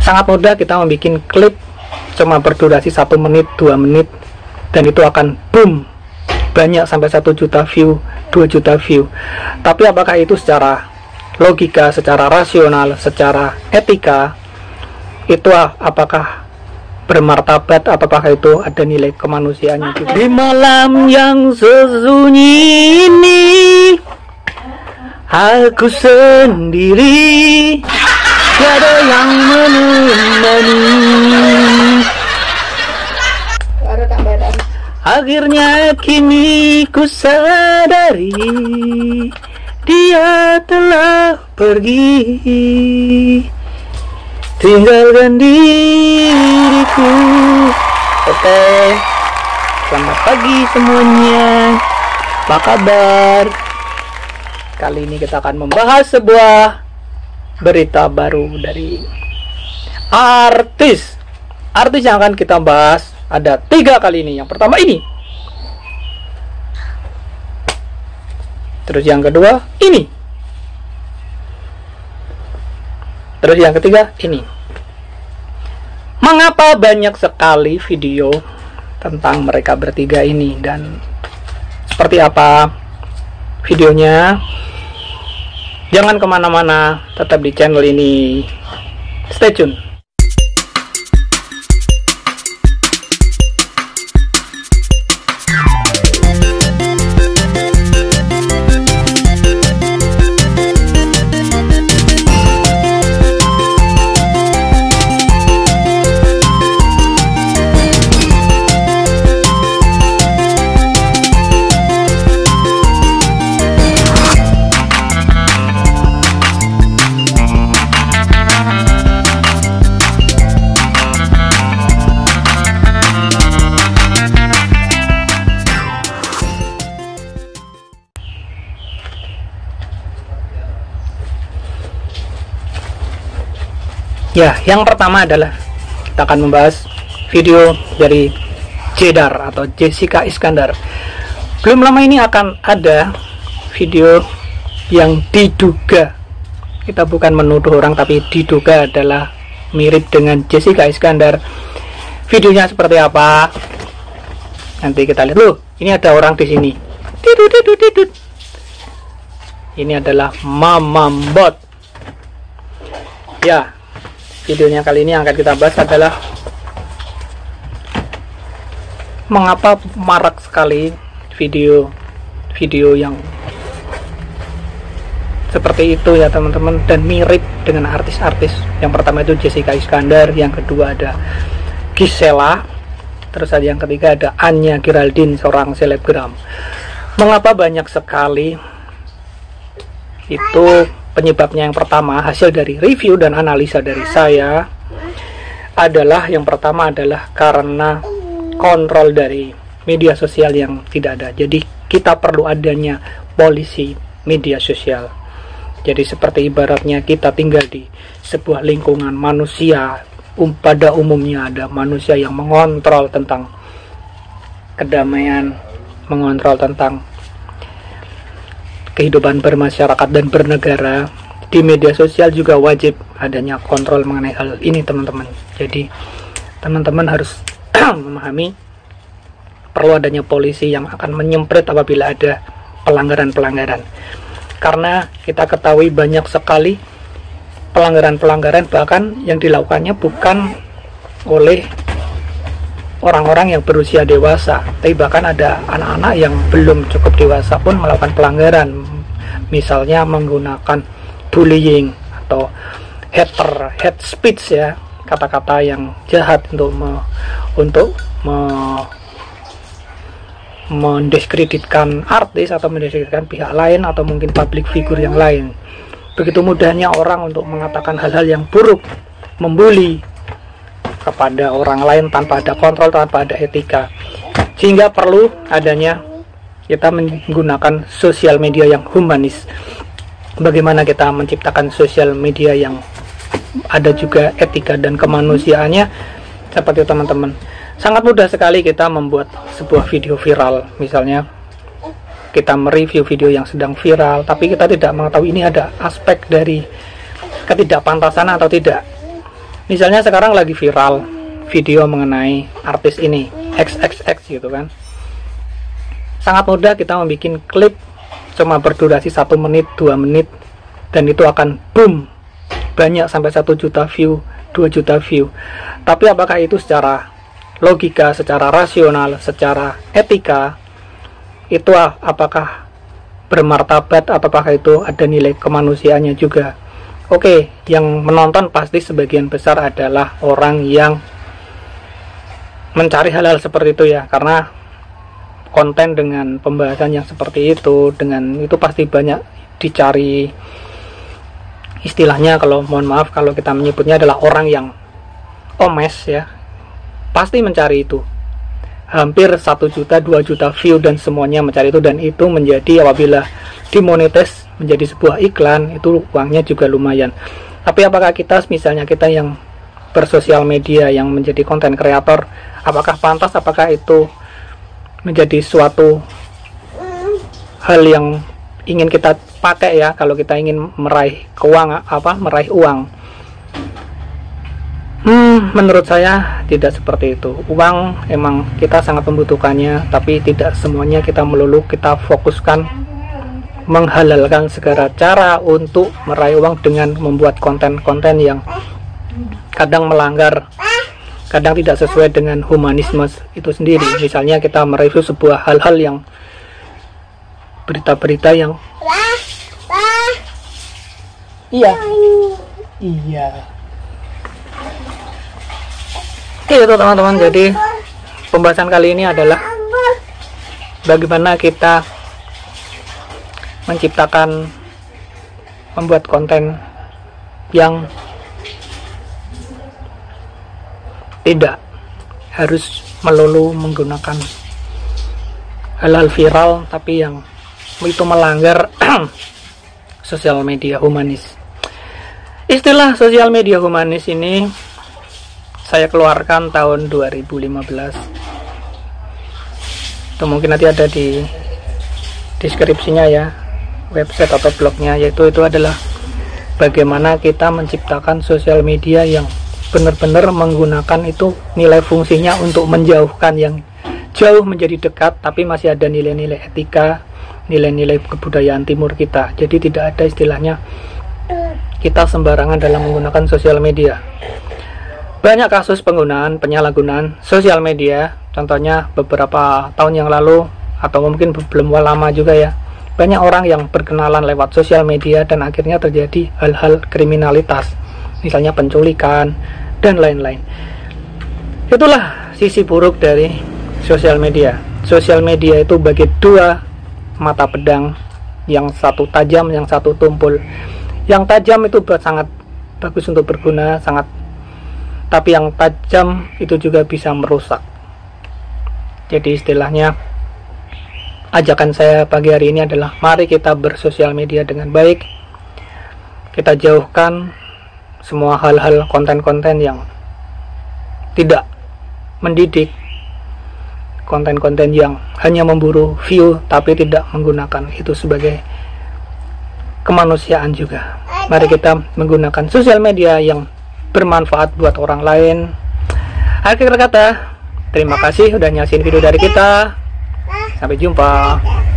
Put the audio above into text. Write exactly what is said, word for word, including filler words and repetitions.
Sangat mudah kita membuat klip cuma berdurasi satu menit, dua menit, dan itu akan boom, banyak sampai satu juta view, dua juta view. Tapi apakah itu secara logika, secara rasional, secara etika, itu apakah bermartabat, apakah itu ada nilai kemanusiaannya juga? Di malam yang sesunyi ini aku sendiri, tiada yang menemani. Akhirnya kini ku sadari dia telah pergi, tinggalkan diriku. Oke, selamat pagi semuanya, apa kabar? Kali ini kita akan membahas sebuah berita baru dari artis. Artis yang akan kita bahas ada tiga kali ini. Yang pertama ini, terus yang kedua ini, terus yang ketiga ini. Mengapa banyak sekali video tentang mereka bertiga ini, dan seperti apa videonya? Jangan kemana-mana, tetap di channel ini, stay tune. Ya, yang pertama adalah kita akan membahas video dari Jedar atau Jessica Iskandar. Belum lama ini akan ada video yang diduga, kita bukan menuduh orang tapi diduga adalah mirip dengan Jessica Iskandar. Videonya seperti apa? Nanti kita lihat. Loh, ini ada orang di sini. Ini adalah Mamambot. Ya, videonya kali ini yang akan kita bahas adalah mengapa marak sekali video video yang seperti itu ya teman-teman, dan mirip dengan artis-artis. Yang pertama itu Jessica Iskandar, yang kedua ada Gisela, terus ada yang ketiga ada Anya Geraldine, seorang selebgram. Mengapa banyak sekali? Itu penyebabnya yang pertama, hasil dari review dan analisa dari saya adalah, yang pertama adalah karena kontrol dari media sosial yang tidak ada. Jadi kita perlu adanya polisi media sosial. Jadi seperti ibaratnya kita tinggal di sebuah lingkungan manusia, um, pada umumnya ada manusia yang mengontrol tentang kedamaian, mengontrol tentang kehidupan bermasyarakat dan bernegara. Di media sosial juga wajib adanya kontrol mengenai hal ini teman-teman. Jadi teman-teman harus memahami perlu adanya polisi yang akan menyemprit apabila ada pelanggaran-pelanggaran, karena kita ketahui banyak sekali pelanggaran-pelanggaran bahkan yang dilakukannya bukan oleh orang-orang yang berusia dewasa, tapi bahkan ada anak-anak yang belum cukup dewasa pun melakukan pelanggaran, misalnya menggunakan bullying atau hater, hate speech ya, kata-kata yang jahat untuk me, untuk me, mendiskreditkan artis atau mendiskreditkan pihak lain atau mungkin public figure yang lain. Begitu mudahnya orang untuk mengatakan hal-hal yang buruk, membuli kepada orang lain tanpa ada kontrol, tanpa ada etika, sehingga perlu adanya kita menggunakan sosial media yang humanis. Bagaimana kita menciptakan sosial media yang ada juga etika dan kemanusiaannya, seperti teman-teman. Sangat mudah sekali kita membuat sebuah video viral, misalnya kita mereview video yang sedang viral, tapi kita tidak mengetahui ini ada aspek dari ketidakpantasan atau tidak. Misalnya sekarang lagi viral video mengenai artis ini X X X gitu kan, sangat mudah kita membuat klip cuma berdurasi satu menit, dua menit, dan itu akan boom, banyak sampai satu juta view, dua juta view. Tapi apakah itu secara logika, secara rasional, secara etika, itu apakah bermartabat, apakah itu ada nilai kemanusiaannya juga? Oke, yang menonton pasti sebagian besar adalah orang yang mencari hal-hal seperti itu ya, karena konten dengan pembahasan yang seperti itu, dengan itu pasti banyak dicari. Istilahnya kalau mohon maaf kalau kita menyebutnya adalah orang yang omes ya, pasti mencari itu. Hampir satu juta, dua juta view dan semuanya mencari itu, dan itu menjadi apabila dimonetis menjadi sebuah iklan, itu uangnya juga lumayan. Tapi apakah kita, misalnya kita yang bersosial media, yang menjadi konten kreator, apakah pantas, apakah itu menjadi suatu hal yang ingin kita pakai ya, kalau kita ingin meraih keuangan, apa meraih uang? Hmm, menurut saya tidak seperti itu. Uang emang kita sangat membutuhkannya, tapi tidak semuanya kita melulu kita fokuskan menghalalkan segala cara untuk meraih uang dengan membuat konten-konten yang kadang melanggar, kadang tidak sesuai dengan humanisme itu sendiri. Misalnya kita mereview sebuah hal-hal yang berita-berita yang iya iya itu teman-teman. Jadi pembahasan kali ini adalah bagaimana kita menciptakan, membuat konten yang tidak harus melulu menggunakan hal-hal viral, tapi yang itu melanggar sosial media humanis. Istilah sosial media humanis ini saya keluarkan tahun dua ribu lima belas. Itu mungkin nanti ada di deskripsinya ya, website atau blognya, yaitu itu adalah bagaimana kita menciptakan sosial media yang benar-benar menggunakan itu nilai fungsinya untuk menjauhkan yang jauh menjadi dekat, tapi masih ada nilai-nilai etika, nilai-nilai kebudayaan timur kita. Jadi tidak ada istilahnya kita sembarangan dalam menggunakan sosial media. Banyak kasus penggunaan, penyalahgunaan sosial media, contohnya beberapa tahun yang lalu, atau mungkin belum lama juga ya, banyak orang yang berkenalan lewat sosial media dan akhirnya terjadi hal-hal kriminalitas, misalnya penculikan dan lain-lain. Itulah sisi buruk dari sosial media. Sosial media itu bagi dua mata pedang, yang satu tajam, yang satu tumpul. Yang tajam itu sangat bagus untuk berguna, sangat, tapi yang tajam itu juga bisa merusak. Jadi istilahnya, ajakan saya pagi hari ini adalah mari kita bersosial media dengan baik. Kita jauhkan semua hal-hal konten-konten yang tidak mendidik, konten-konten yang hanya memburu view tapi tidak menggunakan itu sebagai kemanusiaan juga. Mari kita menggunakan sosial media yang bermanfaat buat orang lain. Akhir kata, terima kasih udah nyaksiin video dari kita. Sampai jumpa.